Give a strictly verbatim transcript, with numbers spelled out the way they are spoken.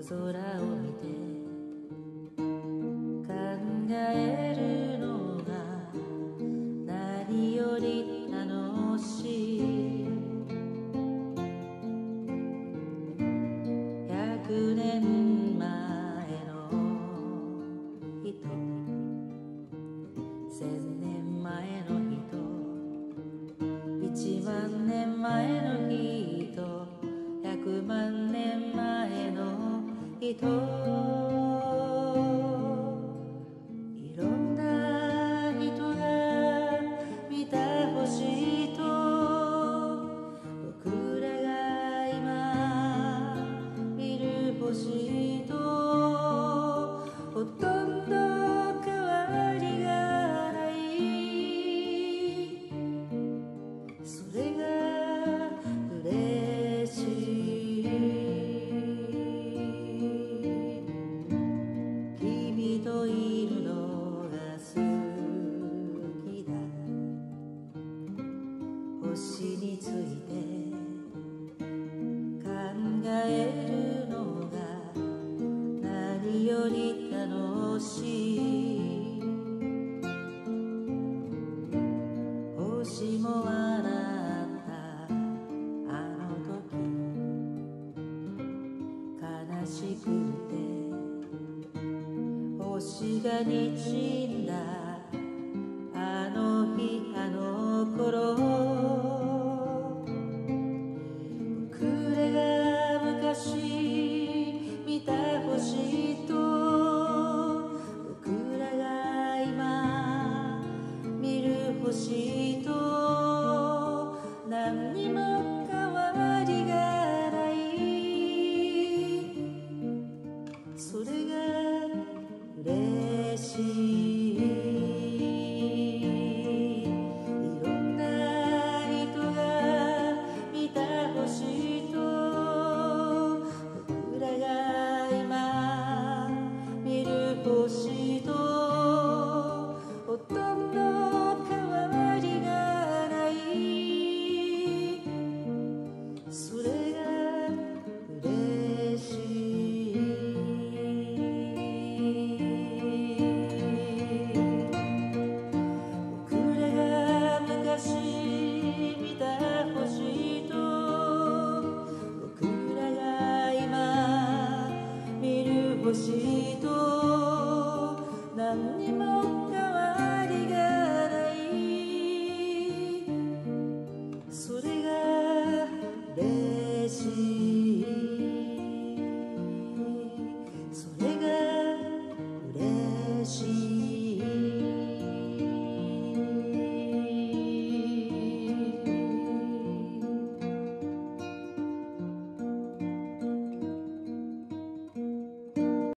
空を見て考えるのが何より楽しい。百年前の人、千年前の人、一万年前の人、百万年前の人、いろんな人が見た星と僕らが今見る星とほとんど変わりがない。それが嬉しい。君といるのが好きだ。星について考えるのが何より楽しい。星も笑ったあの時、悲しくて星がにじんだ